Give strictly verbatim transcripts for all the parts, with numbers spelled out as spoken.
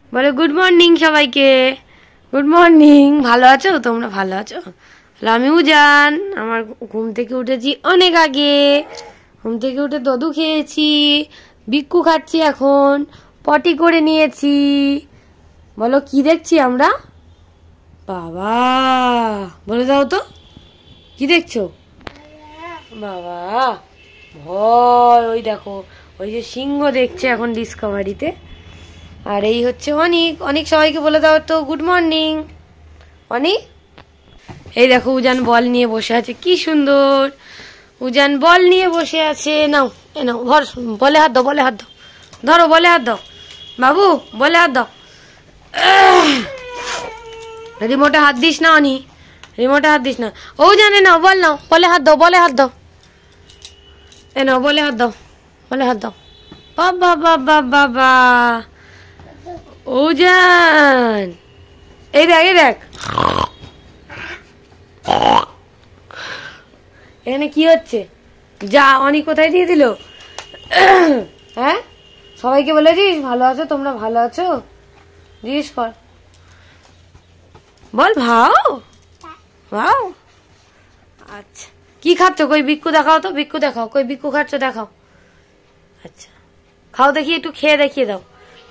বলো good morning সবাইকে। Good morning. ভালো আছো তোমরা? ভালো আছো? আমি উজান। আমার ঘুম থেকে উঠেছি অনেক আগে। ঘুম থেকে উঠে দদু খেয়েছি, বিক্কু খাচ্ছি, এখন পটি করে নিয়েছি। বলো কি দেখছি আমরা? বাবা বলে দাও তো কি দেখছো? বাবা ভয়। ওই দেখো ওই যে সিংহ দেখছে এখন ডিসকভারিতে। আর এই হচ্ছে অনিক। অনেক সবাইকে বলে দাও তো গুড মর্নিং। অনিক এই দেখো উজান বল নিয়ে বসে আছে, কি সুন্দর। উজান বল নিয়ে বসে আছে। নাও এ নাও ধর, বলে হাত দাও, বলে হাত দাও, ধরো বলে হাত দাও বাবু, বলে হাত দাও। রিমোটে হাত দিস না অনি, রিমোটে হাত দিস না। ও জানে নাও, বল নাও, বলে হাত দাও, বলে হাত দাও। এ নাও বলে হাত দাও, বলে হাত দাও। বাবা বাবা বাবা উজান এই দেখ, এই দেখ এখানে কি হচ্ছে? যা অনেক কোথায় দিয়ে দিল? হ্যাঁ সবাইকে বলেছিস ভালো আছো তোমরা? ভালো আছো জিজ্ঞেস কর, বল ভাও ভাও। আচ্ছা কি খাচ্ছ? কই বিক্কু দেখাও তো, বিক্কু দেখাও, কই বিক্কু খাচ্ছ দেখাও। আচ্ছা খাও দেখি, একটু খেয়ে দেখিয়ে দাও।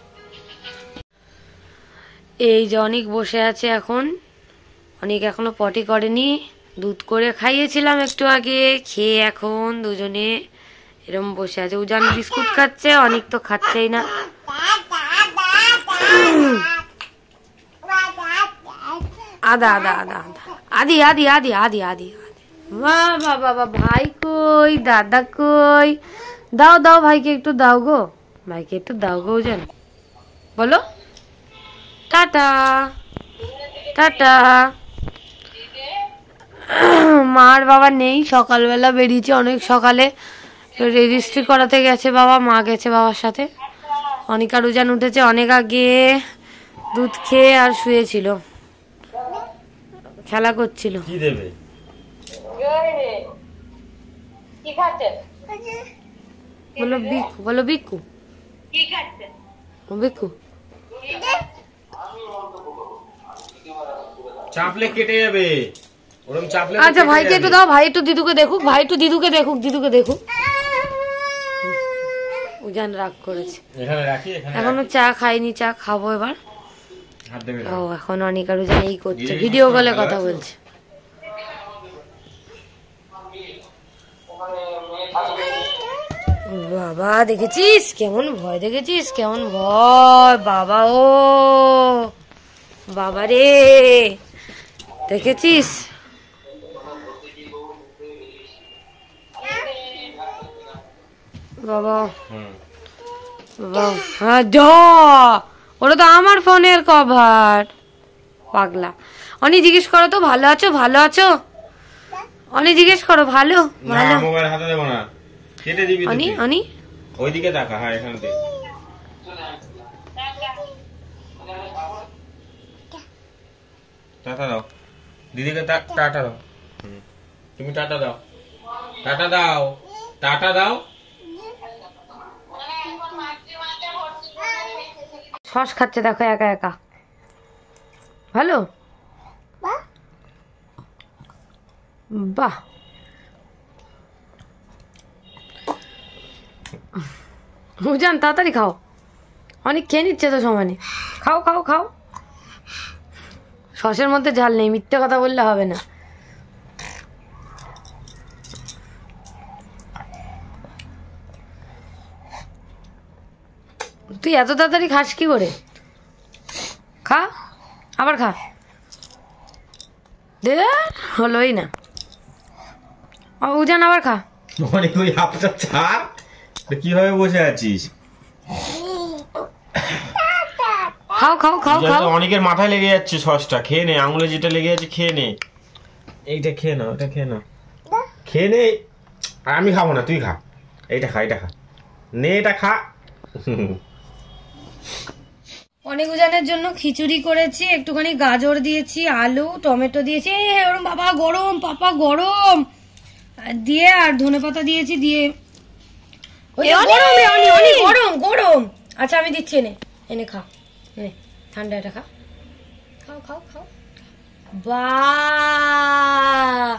এই যে অনেক বসে আছে এখন। অনেক এখনো পটি করেনি, দুধ করে খাইয়েছিলাম একটু আগে, খেয়ে এখন দুজনে এরম বসে আছে। উজান বিস্কুট খাচ্ছে, অনেক তো খাচ্ছেই না। আদা আদা আদা আদা আদি আদি আদি আদি আদি বাহ বাহ বাবা। ভাই কই? দাদা কই? দাও দাও ভাইকে একটু দাও গো, ভাইকে একটু দাও গো উজান। বলো টাটা টাটা। মার বাবা নেই, সকালবেলা বেরিয়েছে অনেক সকালে, রেজিস্ট্রি করাতে গেছে বাবা, মা গেছে বাবার সাথে। অনিকার উজান উঠেছে অনেক আগে, দুধ খেয়ে আর শুয়েছিল, খেলা করছিল। কি দেবে? বলো বিকু, বলো বিকু, বিকু। চাপলে কেটে যাবে, ওরকম চাপলে। আচ্ছা ভাইকে একটু দাও, ভাই একটু দিদুকে দেখুক, ভাই একটু দিদুকে দেখুক, দিদুকে দেখুক। উজান রাগ করেছে। এখানে রাখি, এখানে এখনো চা খাইনি, চা খাবো এবার। ও এখন অনেক আর উজান এই করছে, ভিডিও কলে কথা বলছে। বাবা দেখেছিস কেমন ভয়, দেখেছিস কেমন ভয় বাবা। ও বাবা রে দেখেছিস? বাবা বাবা হ্যাঁ জ ওটা তো আমার ফোনের কভার, পাগলা। অনি জিজ্ঞেস করো তো ভালো আছো? ভালো আছো অনি? জিজ্ঞেস করো ভালো ভালো। মোবাইল হাতে দেব না, কেটে দিবি। অনি অনি ওইদিকে দেখা, হ্যাঁ এখান থেকে। টাটা দাও দিদিকে, টাটা দাও। তুমি টাটা দাও, টাটা দাও, টাটা দাও। সস খাচ্ছে দেখো একা একা, ভালো বাহ। উজান তাড়াতাড়ি খাও, অনেক খেয়ে নিচ্ছে তো সমানে। খাও খাও খাও। সসের মধ্যে ঝাল নেই, মিথ্যে কথা বললে হবে না। তুই এত তাড়াতাড়ি খাস কি করে? খা আবার খা, দে হলোই না। উজান আবার খা। অনেক ওই হাফটা ছাড়, কিভাবে বসে আছিস? খাও খাও খাও খাও। অনেকের মাথায় লেগে যাচ্ছে সসটা, খেয়ে নে। আঙুলে যেটা লেগে যাচ্ছে খেয়ে নে, এইটা খেয়ে নাও, এটা খেয়ে নাও, খেয়ে নে। আর আমি খাবো না, তুই খা, এইটা খা, এটা খা, নে এটা খা। অনেক উজানের জন্য খিচুড়ি করেছি, একটুখানি গাজর দিয়েছি, আলু টমেটো দিয়েছি, ওরম বাবা গরম, পাপা গরম দিয়ে, আর ধনে পাতা দিয়েছি দিয়ে। গরম গরম। আচ্ছা আমি দিচ্ছি, এনে এনে খা। নে ঠান্ডা এটা খা, খাও খাও খাও। বাহ,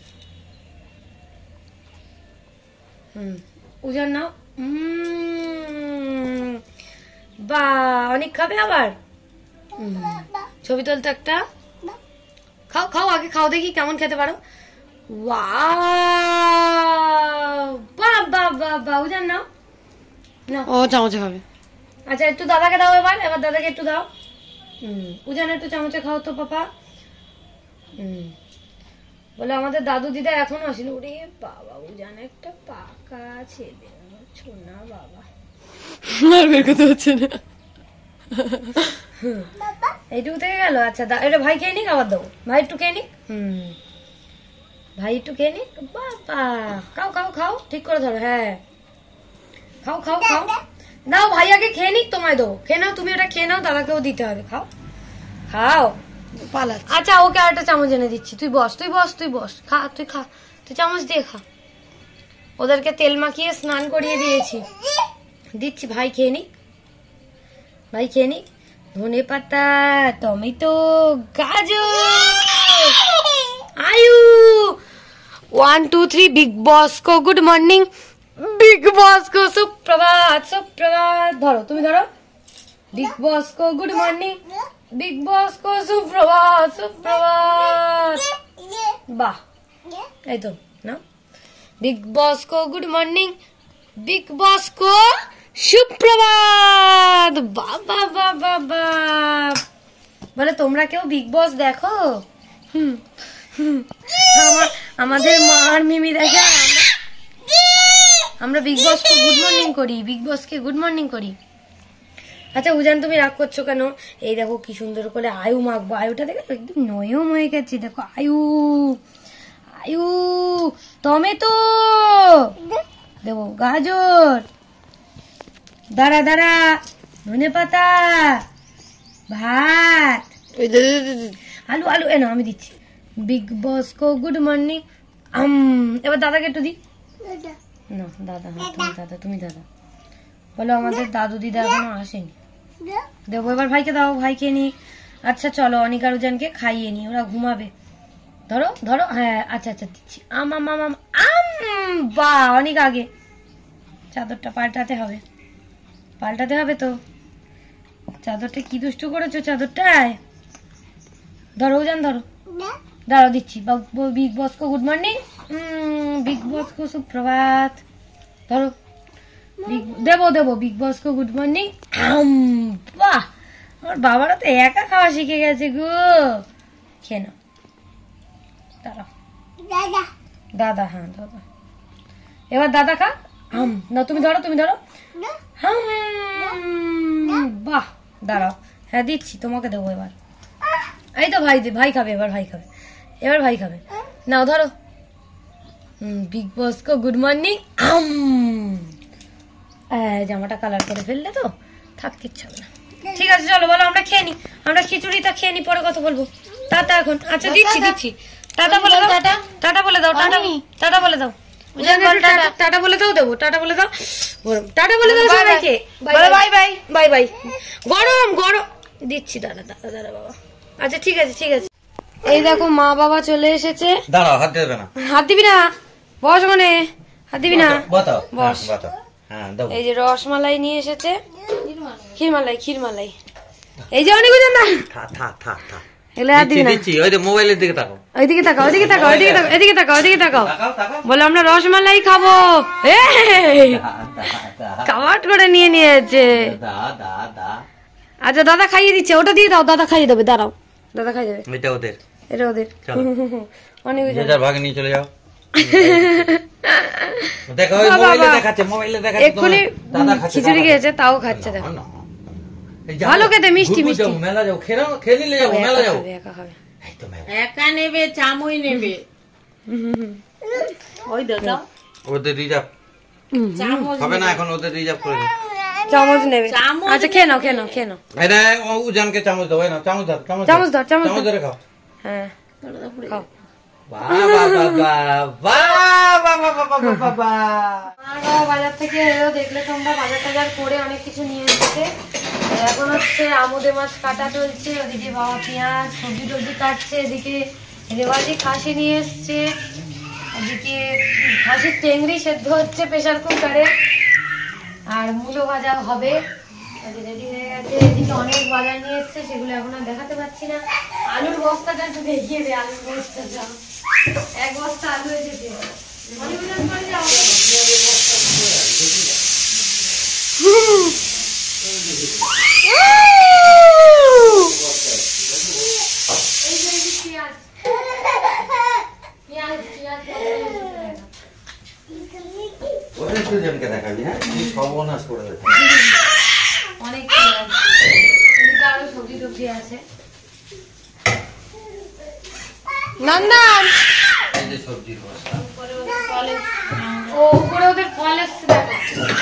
হুম উজান নাও। উম, বাহ, অনেক খাবে আবার। হুম, ছবি তুলতে একটা, খাও খাও আগে খাও দেখি কেমন খেতে পারো। ওয়াও, বাহ বাহ বাহ বাহ, উজান নাও না, ও চামচে খাবে। আচ্ছা একটু দাদাকে দাও, এবার এবার দাদাকে একটু দাও। হুম, উজান একটু চামচে খাও তো পাপা। হুম, বলে আমাদের দাদু দিদা এখনো আসেনি। ওরে বাবা, উজান একটা পাকা ছেলে, ছোনা বাবা, আর বের করতে হচ্ছে না। এইটুকু থেকে গেল। আচ্ছা এটা ভাই খেয়ে নিক, আবার দাও ভাই একটু খেয়ে নিক। হুম, ভাই একটু খেয়ে নিক। বাবা, খাও খাও খাও, ঠিক করে ধরো। হ্যাঁ খাও খাও খাও, দাও ভাই আগে খেয়ে নিক, তোমায় দেবো। খেয়ে নাও তুমি, ওটা খেয়ে নাও, দাদাকেও দিতে হবে। খাও খাও। আচ্ছা ওকে আর একটা চামচ এনে দিচ্ছি, তুই বস তুই বস তুই বস, খা তুই খা, তুই চামচ দিয়ে খা। ওদেরকে তেল মাখিয়ে স্নান করিয়ে দিয়েছি, দিচ্ছি। ভাই খেয়ে নিক, ভাই খেয়ে নিক। ধনে পাতা, টমেটো, গাজর, आयु one two three. Big boss को गुड मॉर्निंग, बिग बॉस को सुप्रभात सुप्रभात। धरो तुम धरो। बिग बॉस को गुड मॉर्निंग, बिग बॉस को सुप्रभात सुप्रभात। वाह, এই তো না। बिग बॉस को गुड मॉर्निंग, बिग बॉस को সুপ্রভাত। বাবা বাবা বাবা, বলে তোমরা কেউ বিগ বস দেখো? হুম, আমাদের মা আর মিমি দেখে, আমরা বিগ বস কে গুড মর্নিং করি, বিগ বস কে গুড মর্নিং করি। আচ্ছা উজান তুমি রাগ করছো কেন? এই দেখো কি সুন্দর করে আয়ু মাখবো। আয়ুটা দেখো একদম নয়ম হয়ে গেছে। দেখো আয়ু, আয়ু টমেটো দেবো, গাজর, দাঁড়া দাঁড়া, ধনে পাতা, ভাত, আলু আলু এনো আমি দিচ্ছি। বিগ বস কো গুড মর্নিং। আম, এবার দাদাকে একটু দি না। দাদা, হ্যাঁ তুমি দাদা, তুমি দাদা বলো। আমাদের দাদু দিদা এখনো আসেনি, দেবো। এবার ভাইকে দাও, ভাই খেয়ে নি। আচ্ছা চলো অনিক আর উজানকে খাইয়ে নি, ওরা ঘুমাবে। ধরো ধরো, হ্যাঁ আচ্ছা আচ্ছা দিচ্ছি। আম আম আম আম আম। বাহ, অনেক আগে। চাদরটা পাল্টাতে হবে, পাল্টাতে হবে তো। চাদরটা কি দুষ্টু করেছো চাদরটায়। ধরো উজান ধরো, দাঁড়াও দিচ্ছি। বিগ বস কো গুড মর্নিং, বিগ বস কো সুপ্রভাত। ধরো, দেবো দেবো। বিগ বস কো গুড মর্নিং। বাহ, আমার বাবারা তো একা খাওয়া শিখে গেছে গো। খেয়ে নাও, দাঁড়াও। দাদা, হ্যাঁ দাদা। এবার দাদা খা। হাম না, তুমি ধরো তুমি ধরো। হাম, বাহ, দাঁড়াও। হ্যাঁ দিচ্ছি, তোমাকে দেবো এবার। এই তো ভাই, ভাই খাবে এবার, ভাই খাবে এবার, ভাই খাবে। নাও ধরো। বিগ বস কো গুড মর্নিং। জামাটা কালার করে ফেললে তো, থাকতে ইচ্ছা হবে না। ঠিক আছে চলো, বলো আমরা খেয়ে নি, আমরা খিচুড়িটা খেয়ে নি, পরে কথা বলবো। টাটা এখন। আচ্ছা দিচ্ছি দিচ্ছি। টাটা বলে দাও, টাটা টাটা বলে দাও, টাটা টাটা বলে দাও। টাটা বলে দাও, দেবো। টাটা বলে দাও, টাটা বলে দাও সবাইকে। Bye bye bye bye. গরম গরম দিচ্ছি, দাঁড়া দাঁড়া দাঁড়া বাবা। আচ্ছা ঠিক আছে ঠিক আছে। এই দেখো মা বাবা চলে এসেছে। দাঁড়াও, হাত দেবে না, হাত দিবি না, বস ওখানে, হাত দিবি না, বস। এই যে রসমালাই নিয়ে এসেছে, ক্ষীরমালাই ক্ষীরমালাই। এই যে অনেক না, এগুলো হাত দিবি না। মোবাইলের দিকে তাকাও, ওইদিকে তাকাও, ওইদিকে তাকাও, ওইদিকে তাকাও, এদিকে তাকাও, ওইদিকে তাকাও। বলে আমরা রসমালাই খাবো। কাবাট করে নিয়ে নিয়েছে। আচ্ছা দাদা খাইয়ে দিচ্ছে, ওটা দিয়ে দাও, দাদা খাইয়ে দেবে। দাঁড়াও, দাদা খাইয়ে দেবে। এটা ওদের, এটা ওদের। অনেক ভাগে নিয়ে চলে যাও। দেখো মোবাইলে দেখাচ্ছে, মোবাইলে দেখাচ্ছে এক্ষুনি খিচুড়ি খেয়েছে, তাও খাচ্ছে। দেখো ভালো খেতে, মিষ্টি মিষ্টি। মেলা যাও, খেয়ে নাও, খেয়ে নিলে যাবো, মেলা যাবো। একা খাবে, একা নেবে, চামই নেবে। ওই দাদা ওদের রিজার্ভ হবে না এখন, ওদের রিজার্ভ করে নাও। চামচ নেবে। আচ্ছা খেয়ে নাও, খেয়ে নাও, খেয়ে নাও। এটা উজানকে চামচ দাও, না চামচ ধর, চামচ চামচ ধর, চামচ ধরে খাও। হ্যাঁ খাও। বাজার থেকে দেখলে তোমরা, বাজার টাজার করে অনেক কিছু নিয়ে এসেছে। এখন হচ্ছে আমুদে মাছ কাটা চলছে, ওদিকে বাবা পেঁয়াজ সবজি টবজি কাটছে, এদিকে রেওয়াজি খাসি নিয়ে এসছে, ওদিকে খাসির টেংরি সেদ্ধ হচ্ছে প্রেশার কুকারে, আর মূলো ভাজা হবে রেডি হয়ে গেছে। এদিকে অনেক বাজার নিয়ে এসছে, সেগুলো এখন আর দেখাতে পাচ্ছি না। আলুর বস্তাটা একটু দেখিয়ে দে, আলুর বস্তাটা এক বস্তা আলু এসেছে। অনেক আরো সবজি টবজি আছে। নন্দন ও উপরে ওদের ফল এসছে দেখো।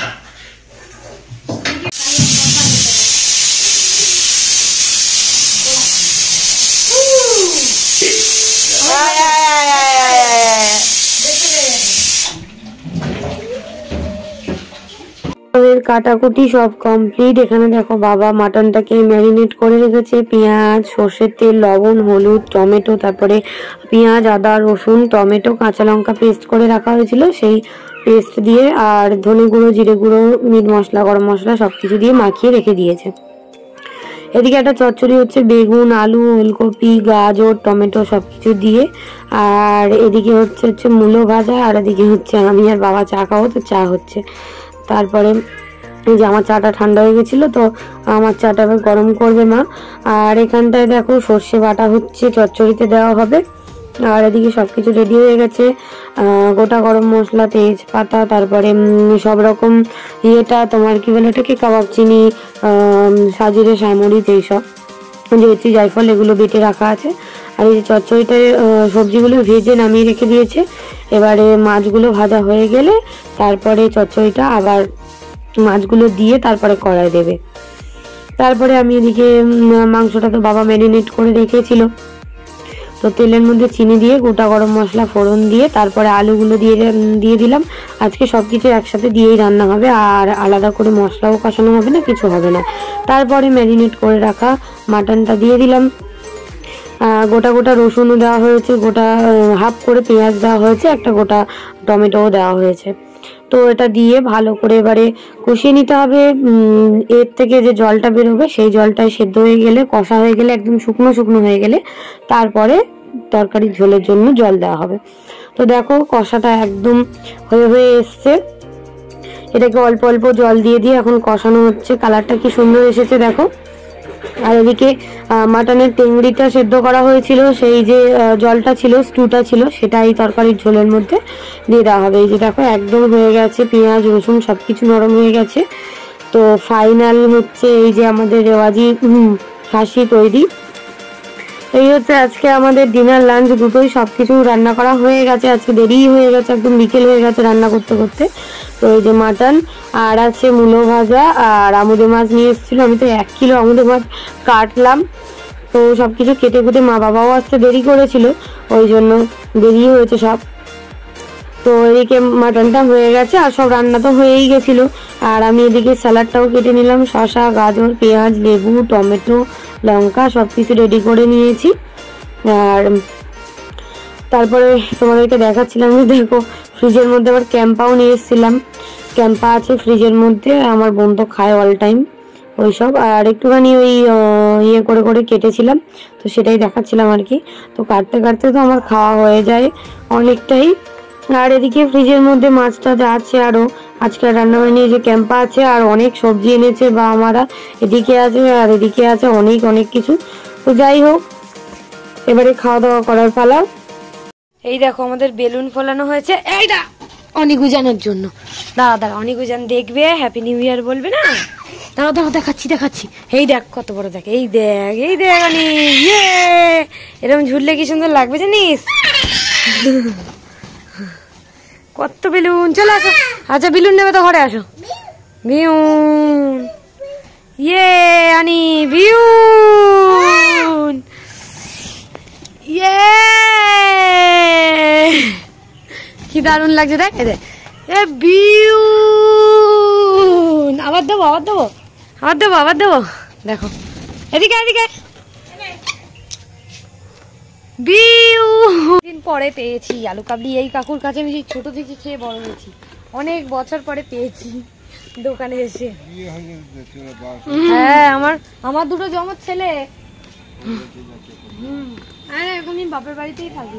কাটাকুটি সব কমপ্লিট। এখানে দেখো বাবা মাটনটাকে ম্যারিনেট করে রেখেছে, পেঁয়াজ, সর্ষের তেল, লবণ, হলুদ, টমেটো, তারপরে পেঁয়াজ, আদা, রসুন, টমেটো, কাঁচা লঙ্কা পেস্ট করে রাখা হয়েছিল, সেই পেস্ট দিয়ে আর ধনে গুঁড়ো, জিরে গুঁড়ো, মিট মশলা, গরম মশলা সবকিছু দিয়ে মাখিয়ে রেখে দিয়েছে। এদিকে একটা চচ্চড়ি হচ্ছে, বেগুন, আলু, ওলকপি, গাজর, টমেটো সবকিছু দিয়ে। আর এদিকে হচ্ছে হচ্ছে মূলো ভাজা, আর এদিকে হচ্ছে আমি আর বাবা চা খাবো, তো চা হচ্ছে। তারপরে এই যে আমার চাটা ঠান্ডা হয়ে গেছিলো, তো আমার চাটা আবার গরম করবে মা। আর এখানটায় দেখো সর্ষে বাটা হচ্ছে, চচ্চড়িতে দেওয়া হবে। আর এদিকে সবকিছু রেডি হয়ে গেছে, গোটা গরম মশলা, তেজপাতা, তারপরে সব রকম ইয়েটা তোমার কি বলে ওটাকে কাবাব চিনি, সাজিরে সামরিচ, এইসব যেহেতু জায়ফল এগুলো বেটে রাখা আছে। আর এই যে চচ্চড়িটায় সবজিগুলো ভেজে নামিয়ে রেখে দিয়েছে। এবারে মাছগুলো ভাজা হয়ে গেলে তারপরে চচ্চড়িটা আবার মাছগুলো দিয়ে তারপরে কড়াই দেবে। তারপরে আমি এদিকে মাংসটা তো বাবা ম্যারিনেট করে রেখেছিল, তো তেলের মধ্যে চিনি দিয়ে গোটা গরম মশলা ফোড়ন দিয়ে তারপরে আলুগুলো দিয়ে দিয়ে দিলাম। আজকে সবকিছু একসাথে দিয়েই রান্না হবে, আর আলাদা করে মশলাও কষানো হবে না, কিছু হবে না। তারপরে ম্যারিনেট করে রাখা মাটনটা দিয়ে দিলাম। গোটা গোটা রসুনও দেওয়া হয়েছে, গোটা হাফ করে পেঁয়াজ দেওয়া হয়েছে, একটা গোটা টমেটোও দেওয়া হয়েছে। তো এটা দিয়ে ভালো করে এবারে কষিয়ে নিতে হবে। এর থেকে যে জলটা বেরোবে সেই জলটাই সেদ্ধ হয়ে গেলে, কষা হয়ে গেলে, একদম শুকনো শুকনো হয়ে গেলে তারপরে তরকারির ঝোলের জন্য জল দেওয়া হবে। তো দেখো কষাটা একদম হয়ে হয়ে এসছে। এটাকে অল্প অল্প জল দিয়ে দিয়ে এখন কষানো হচ্ছে। কালারটা কি সুন্দর এসেছে দেখো। আর এদিকে মাটনের টেংরিটা সেদ্ধ করা হয়েছিল, সেই যে জলটা ছিল, স্টুটা ছিল, সেটা এই তরকারির ঝোলের মধ্যে দিয়ে দেওয়া হবে। এই যে দেখো একদম হয়ে গেছে, পেঁয়াজ রসুন সবকিছু নরম হয়ে গেছে। তো ফাইনাল হচ্ছে এই যে আমাদের রেওয়াজি খাসি তৈরি। এই হচ্ছে আজকে আমাদের ডিনার লাঞ্চ দুটোই সবকিছু রান্না করা হয়ে গেছে। আজকে দেরি হয়ে গেছে, একদম বিকেল হয়ে গেছে রান্না করতে করতে। তো এই যে মাটন, আর আছে মূলো ভাজা, আর আমুদে মাছ নিয়ে এসেছিল। আমি তো এক কিলো আমুদে মাছ কাটলাম, তো সবকিছু কেটে কুটে মা বাবাও আসতে দেরি করেছিল, ওই জন্য দেরি হয়েছে সব। তো এদিকে মাটনটা হয়ে গেছে, আর সব রান্না তো হয়েই গেছিলো। আর আমি এদিকে স্যালাডটাও কেটে নিলাম, শসা, গাজর, পেঁয়াজ, লেবু, টমেটো, লঙ্কা সবকিছু রেডি করে নিয়েছি। আর তারপরে তোমাদেরকে দেখাচ্ছিলাম, দেখো ফ্রিজের মধ্যে আবার ক্যাম্পাও নিয়ে এসেছিলাম। ক্যাম্পা আছে ফ্রিজের মধ্যে, আমার বোন তো খায় অল টাইম ওইসব। আর একটুখানি ওই ইয়ে করে করে কেটেছিলাম, তো সেটাই দেখাচ্ছিলাম আর কি। তো কাটতে কাটতে তো আমার খাওয়া হয়ে যায় অনেকটাই। আর এদিকে ফ্রিজের মধ্যে মাছটা যা আছে, আরও আজকে রান্না বান্না যে ক্যাম্পা আছে, আর অনেক সবজি এনেছে বা আমারা, এদিকে আছে আর এদিকে আছে অনেক অনেক কিছু। তো যাই হোক, এবারে খাওয়া দাওয়া করার পালা। এই দেখো আমাদের বেলুন ফোলানো হয়েছে, এইটা অনিকুজানের জন্য। দাঁড়া দাঁড়া, অনিকুজান দেখবে, হ্যাপি নিউ ইয়ার বলবে না। দাঁড়া দাঁড়া, দেখাচ্ছি দেখাচ্ছি। এই দেখ কত বড়, দেখ এই দেখ এই দেখ অনি, ইয়ে এরকম ঝুললে কি সুন্দর লাগবে জানিস। কত বেলুন, চলে আসো। আচ্ছা বেলুন নেবে তো ঘরে আসো। বিউন, ইয়ে আনি বিউন, ইয়ে কি দারুণ লাগছে দেখ। এ বিউন, আবার দেবো আবার দেবো আবার দেবো আবার দেবো দেখো এদিকে এদিকে বিউ দিন পরে পেয়েছি আলু কাবলি। এই কাকুর কাছে আমি সেই ছোট থেকে খেয়ে বড় হয়েছি, অনেক বছর পরে পেয়েছি দোকানে এসে। হ্যাঁ আমার আমার দুটো জমজ ছেলে। হুম হ্যাঁ এখন আমি বাপের বাড়িতেই থাকি,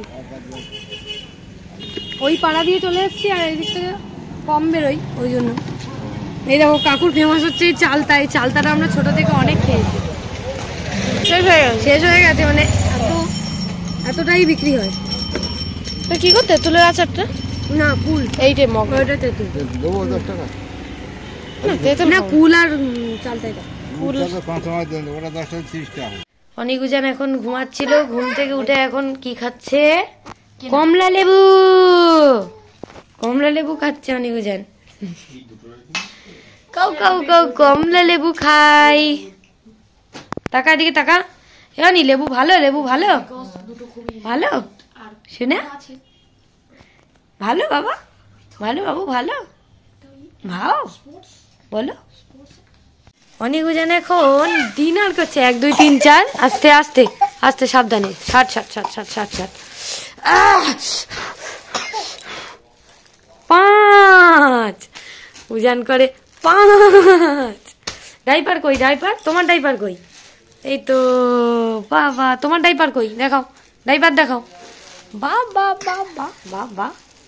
ওই পাড়া দিয়ে চলে এসেছি আর এই দিক থেকে কম বেরোই ওই জন্য। এই দেখো কাকুর ফেমাস হচ্ছে এই চালতা, এই চালতাটা আমরা ছোট থেকে অনেক খেয়েছি, শেষ হয়ে গেছে শেষ হয়ে গেছে মানে এত এতটাই বিক্রি হয়। তো কি করতে তেঁতুলের আচারটা? না কুল, এইটাই মগ, ওইটা তেঁতুল দেবো দশ টাকা না, কুল আর চালতাইটা কুল পাঁচ টাকা দেন, ওটা দশ টাকা ত্রিশ টাকা। অনিকুজান এখন ঘুমাচ্ছিল, ঘুম থেকে উঠে এখন কি খাচ্ছে? কমলা লেবু, কমলা লেবু খাচ্ছে অনিকুজান। কাউ কাউ কাউ কমলা লেবু খাই। টাকা দিকে টাকা, এনি লেবু ভালো, লেবু ভালো ভালো শুনে ভালো বাবা, ভালো বাবু ভালো ভাও বলো। অনিকুজান এখন ডিনার করছে, এক দুই তিন চার, আস্তে আস্তে আস্তে সাবধানে, ষাট ষাট ষাট ষাট ষাট ষাট পাঁচ, উজান করে পাঁচ। ডাইপার কই? ডাইপার তোমার ডাইপার কই? এই তো বাবা, তোমার ডাইপার কই? দেখাও ডাইপার দেখাও। বা বা বা বা বা বা।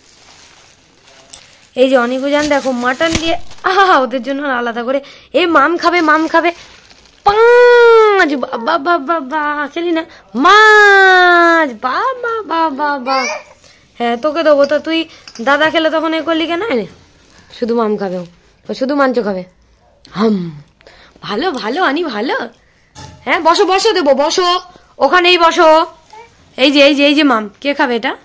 এই যে অনিকুজান দেখো মাটন দিয়ে, আহা ওদের জন্য আলাদা করে এ মাম খাবে, মাম খাবে পাঁচ, বাবা বাবা বা খেলি না মাছ, বাবা বাবা বা। হ্যাঁ তোকে দেবো তো, তুই দাদা খেলে তখন এ করলি কেন? শুধু মাম খাবে, ও শুধু মাংস খাবে। হাম ভালো ভালো আনি ভালো। হ্যাঁ বসো বসো, দেবো বসো, ওখানেই বসো। এই যে এই যে এই যে মাম, কে খাবে এটা?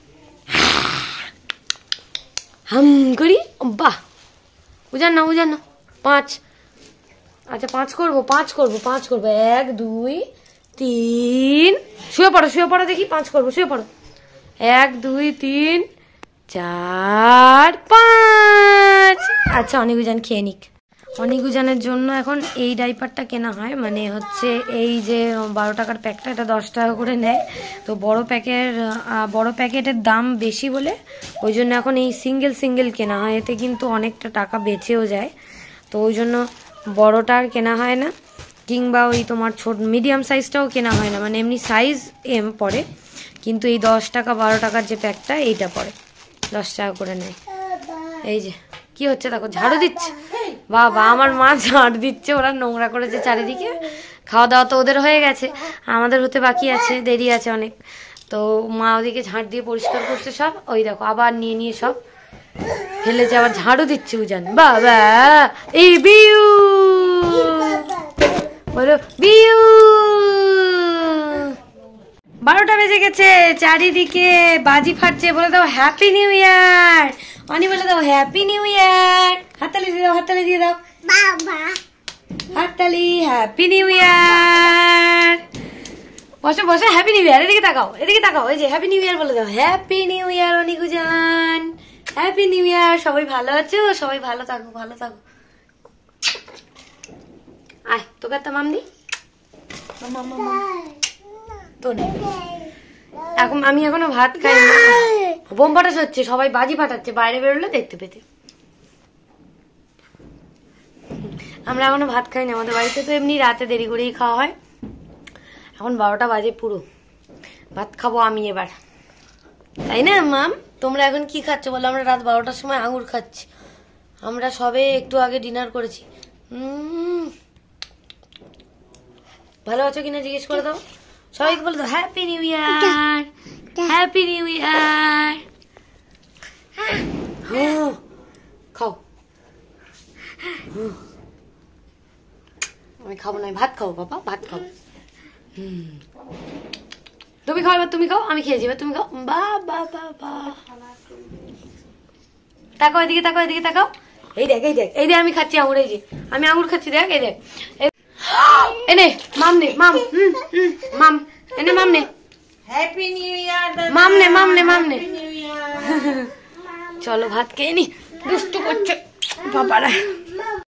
হাম করি, বাহ উজান না উজান না। পাঁচ, আচ্ছা পাঁচ করবো পাঁচ করবো পাঁচ করবো এক দুই তিন, শুয়ে পড়ো শুয়ে পড়ো দেখি, পাঁচ করবো শুয়ে পড়ো। এক দুই তিন চার পাঁচ। আচ্ছা অনিকুজান খেয়ে নিক। অনিকুজানের জন্য এখন এই ডাইপারটা কেনা হয়, মানে হচ্ছে এই যে বারো টাকার প্যাকটা, এটা দশ টাকা করে নেয়। তো বড় প্যাকের বড় প্যাকেটের দাম বেশি বলে ওই জন্য এখন এই সিঙ্গেল সিঙ্গেল কেনা হয়, এতে কিন্তু অনেকটা টাকা বেঁচেও যায়। তো ওই জন্য বড়টা আর কেনা হয় না, কিংবা ওই তোমার ছোট মিডিয়াম সাইজটাও কেনা হয় না, মানে এমনি সাইজ এম পড়ে, কিন্তু এই দশ টাকা বারো টাকার যে প্যাকটা এইটা পড়ে দশ টাকা করে নেয়। এই যে কি হচ্ছে দেখো, ঝাড়ু দিচ্ছে বাবা, আমার মা ঝাড়ু দিচ্ছে, ওরা নোংরা করেছে চারিদিকে। খাওয়া দাওয়া তো ওদের হয়ে গেছে, আমাদের হতে বাকি আছে, দেরি আছে অনেক। তো মা ওদিকে ঝাড় দিয়ে পরিষ্কার করছে সব, ওই দেখো আবার নিয়ে নিয়ে সব ফেলেছে, আবার ঝাড়ু দিচ্ছে উজান। বাবা এই বিউ বলো বিউ। বারোটা বেজে গেছে, চারিদিকে বাজি ফাটছে, বলে দাও হ্যাপি নিউ ইয়ার। অনি বলে দাও হ্যাপি নিউ ইয়ার, হাততালি দিয়ে দাও হাততালি দিয়ে দাও বাবা, হাততালি, হ্যাপি নিউ ইয়ার। বসো বসো, হ্যাপি নিউ ইয়ার, এদিকে তাকাও এদিকে তাকাও, এই যে হ্যাপি নিউ ইয়ার বলে দাও, হ্যাপি নিউ ইয়ার অনিকুজান, হ্যাপি নিউ ইয়ার। সবাই ভালো আছো? সবাই ভালো থাকো ভালো থাকো। আয় তোকে একটা মাম দি, তো নেই এখন, আমি এখনো ভাত খাই না, বোম ফাটাস হচ্ছে, সবাই বাজি ফাটাচ্ছে, বাইরে বেরোলে দেখতে পেতে। আমরা এখনো ভাত খাই না, আমাদের বাড়িতে তো এমনি রাতে দেরি করেই খাওয়া হয়। এখন বারোটা বাজে পুরো, ভাত খাবো আমি এবার, তাই না মাম? তোমরা এখন কি খাচ্ছ বলো? আমরা রাত বারোটার সময় আঙুর খাচ্ছি, আমরা সবে একটু আগে ডিনার করেছি। উম ভালো আছো কিনা জিজ্ঞেস করে দাও, সবাইকে বলে দাও happy new year, happy new year. খাও, আমি খাবো না, ভাত খাবো বাবা, ভাত খাবো। হম তুমি খাও এবার, তুমি খাও, আমি খেয়েছি এবার তুমি খাও। বা বা বা বা, তাকাও এদিকে তাকাও এদিকে তাকাও, এই দেখ এই দেখ এই দেখ আমি খাচ্ছি আঙুর, এই যে আমি আঙুর খাচ্ছি, দেখ এই দেখ। এনে মাম নে মাম, হুম হুম মাম এনে মাম নে, হ্যাপি নিউ ইয়ার মাম নে মাম নে মাম নে। চলো ভাত খেয়ে নি, দুষ্টু করছে বাবারা।